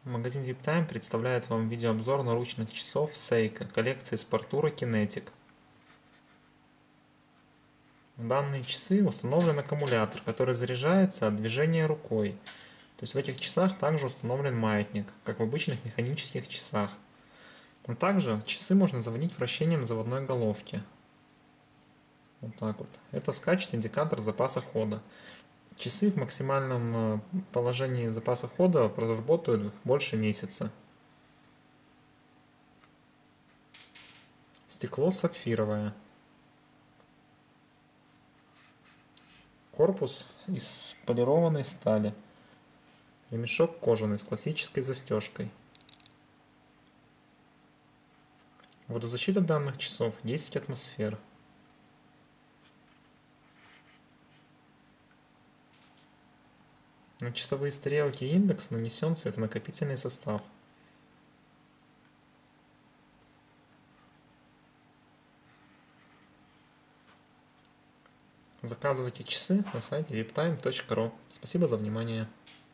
Магазин VIPTime представляет вам видеообзор наручных часов Seiko коллекции Sportura Kinetic. В данные часы установлен аккумулятор, который заряжается от движения рукой. То есть в этих часах также установлен маятник, как в обычных механических часах. Но также часы можно заводить вращением заводной головки. Вот так вот. Это скачет индикатор запаса хода. Часы в максимальном положении запаса хода проработают больше месяца. Стекло сапфировое. Корпус из полированной стали. Ремешок кожаный с классической застежкой. Водозащита данных часов 10 атмосфер. На часовые стрелки и индекс нанесен светонакопительный состав. Заказывайте часы на сайте viptime.ru. Спасибо за внимание.